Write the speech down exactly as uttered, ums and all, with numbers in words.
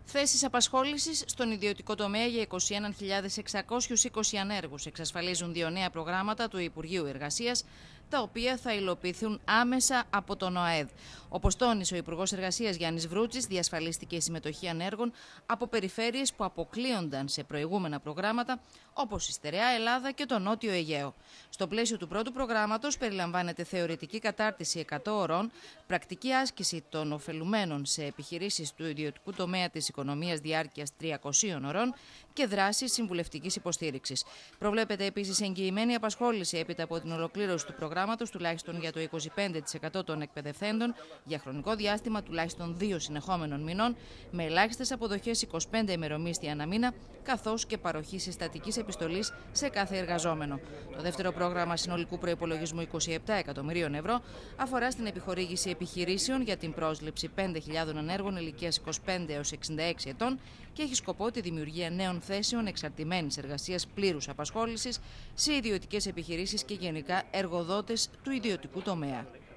Θέσεις απασχόλησης στον ιδιωτικό τομέα για είκοσι ένα χιλιάδες εξακόσιους είκοσι ανέργους εξασφαλίζουν δύο νέα προγράμματα του Υπουργείου Εργασίας, τα οποία θα υλοποιηθούν άμεσα από τον ΟΑΕΔ. Όπως τόνισε ο Υπουργός Εργασίας Γιάννης Βρούτσης, διασφαλίστηκε η συμμετοχή ανέργων από περιφέρειες που αποκλείονταν σε προηγούμενα προγράμματα, όπως η Στερεά Ελλάδα και το Νότιο Αιγαίο. Στο πλαίσιο του πρώτου προγράμματος περιλαμβάνεται θεωρητική κατάρτιση εκατό ωρών, πρακτική άσκηση των ωφελουμένων σε επιχειρήσεις του ιδιωτικού τομέα της οικονομίας διάρκειας τριακοσίων ωρών και δράσεις συμβουλευτικής υποστήριξης. Προβλέπεται επίσης εγγυημένη απασχόληση έπειτα από την ολοκλήρωση του προγράμματος, τουλάχιστον για το είκοσι πέντε τοις εκατό των εκπαιδευθέντων, για χρονικό διάστημα τουλάχιστον δύο συνεχόμενων μηνών, με ελάχιστες αποδοχές είκοσι πέντε ημερομίσθια ανά μήνα, καθώς και παροχή συστατικής επιστολής σε κάθε εργαζόμενο. Το δεύτερο πρόγραμμα συνολικού προϋπολογισμού είκοσι επτά εκατομμυρίων ευρώ αφορά στην επιχορήγηση επιχειρήσεων για την πρόσληψη πέντε χιλιάδων ανέργων ηλικίας είκοσι πέντε έως εξήντα έξι ετών και έχει σκοπό τη δημιουργία νέων θέσεων εξαρτημένης εργασίας πλήρους απασχόλησης σε ιδιωτικές επιχειρήσεις και γενικά εργοδότες του ιδιωτικού τομέα.